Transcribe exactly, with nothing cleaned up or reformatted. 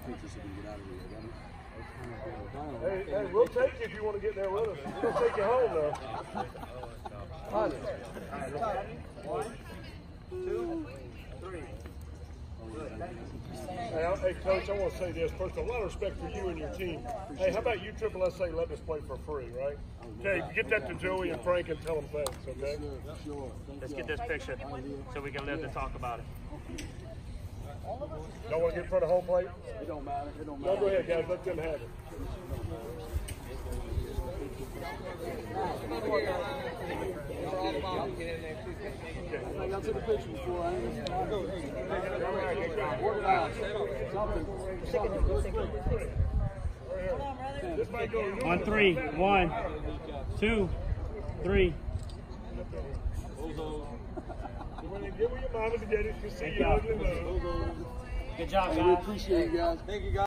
picture so we can get out of here. Hey, hey, we'll take you if you want to get there with us. We'll take you home, though. One, two, three. Hey, I, hey, Coach, I want to say this. First, a lot of respect for you and your team. Hey, how about you, Triple S A, letting us play for free, right? Okay, get that to Joey and Frank and tell them thanks, okay? Sure. Let's get this picture so we can live to talk about it. Don't want to get in front of home plate? It don't matter. It don't No, matter. go ahead, guys. Let them have it. I took a picture before. I ain't On three. One, two, three. Get with your mama to get it. You see you ugly. Good job, We guys. appreciate you guys. Thank you, guys.